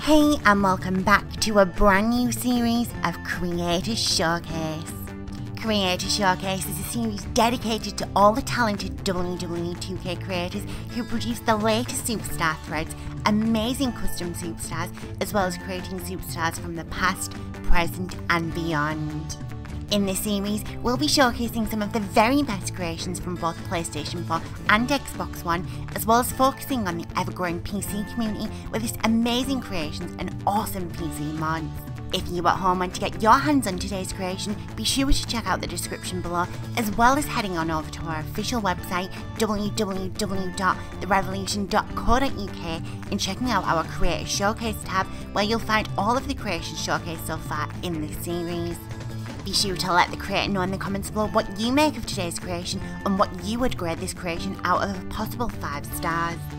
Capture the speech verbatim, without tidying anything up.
Hey and welcome back to a brand new series of Creator Showcase. Creator Showcase is a series dedicated to all the talented W W E two K creators who produce the latest superstar threads, amazing custom superstars, as well as creating superstars from the past, present and beyond. In this series, we'll be showcasing some of the very best creations from both PlayStation four and Xbox One, as well as focusing on the ever-growing P C community with its amazing creations and awesome P C mods. If you at home want to get your hands on today's creation, be sure to check out the description below, as well as heading on over to our official website w w w dot the revolution dot co dot u k and checking out our Creator Showcase tab, where you'll find all of the creations showcased so far in this series. Be sure to let the creator know in the comments below what you make of today's creation and what you would grade this creation out of a possible five stars.